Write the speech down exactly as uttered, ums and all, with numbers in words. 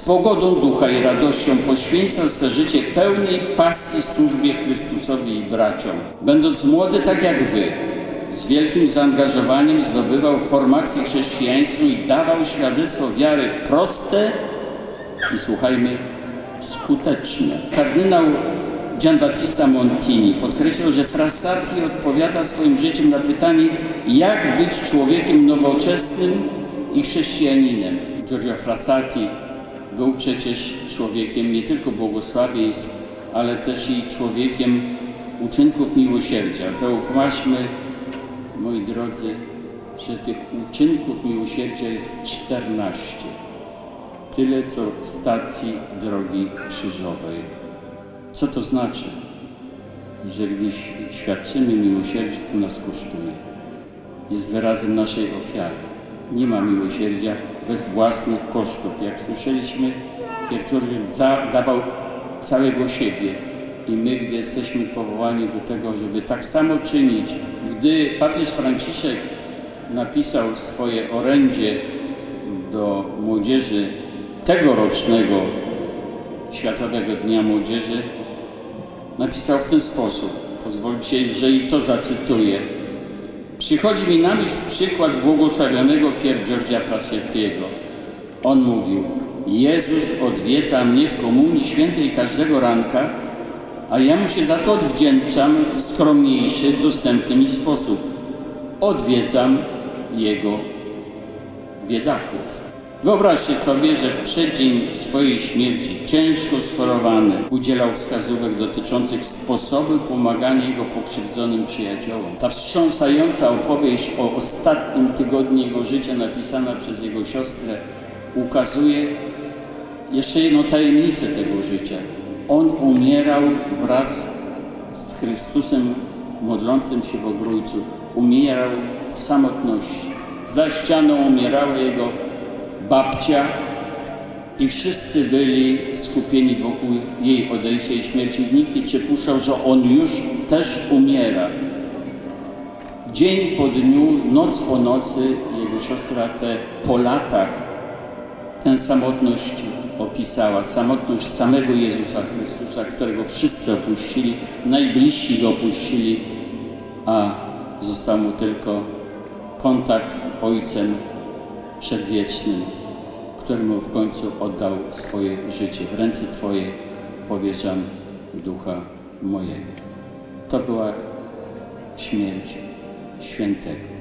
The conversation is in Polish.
pogodą ducha i radością poświęcał swe życie pełnej pasji służbie Chrystusowi i braciom. Będąc młody tak jak wy, z wielkim zaangażowaniem zdobywał formację chrześcijańską i dawał świadectwo wiary proste i, słuchajmy, skuteczne. Kardynał Giambattista Montini podkreślał, że Frassati odpowiada swoim życiem na pytanie, jak być człowiekiem nowoczesnym i chrześcijaninem. Giorgio Frassati był przecież człowiekiem nie tylko błogosławieństw, ale też i człowiekiem uczynków miłosierdzia. Zauważmy, moi drodzy, że tych uczynków miłosierdzia jest czternaście. Tyle co stacji drogi krzyżowej. Co to znaczy? Że gdy świadczymy miłosierdzie, to nas kosztuje. Jest wyrazem naszej ofiary. Nie ma miłosierdzia bez własnych kosztów. Jak słyszeliśmy, Pier Giorgio dawał całego siebie. I my, gdy jesteśmy powołani do tego, żeby tak samo czynić, gdy papież Franciszek napisał swoje orędzie do młodzieży tegorocznego Światowego Dnia Młodzieży, napisał w ten sposób. Pozwólcie, że i to zacytuję. Przychodzi mi na myśl przykład błogosławionego Pier Giorgia Frassatiego. On mówił: Jezus odwiedza mnie w Komunii Świętej każdego ranka, a ja mu się za to odwdzięczam w skromniejszy, dostępny mi sposób. Odwiedzam Jego biedaków. Wyobraźcie sobie, że w przeddzień swojej śmierci, ciężko schorowany, udzielał wskazówek dotyczących sposobu pomagania jego pokrzywdzonym przyjaciołom. Ta wstrząsająca opowieść o ostatnim tygodniu jego życia, napisana przez jego siostrę, ukazuje jeszcze jedną tajemnicę tego życia. On umierał wraz z Chrystusem modlącym się w Ogrójcu. Umierał w samotności. Za ścianą umierała jego babcia i wszyscy byli skupieni wokół jej odejścia i śmierci. Nikt nie przypuszczał, że on już też umiera. Dzień po dniu, noc po nocy jego siostra te po latach tę samotność opisała. Samotność samego Jezusa Chrystusa, którego wszyscy opuścili, najbliżsi go opuścili, a został mu tylko kontakt z Ojcem Przedwiecznym, któremu w końcu oddał swoje życie. W ręce Twoje powierzam ducha mojego. To była śmierć świętego.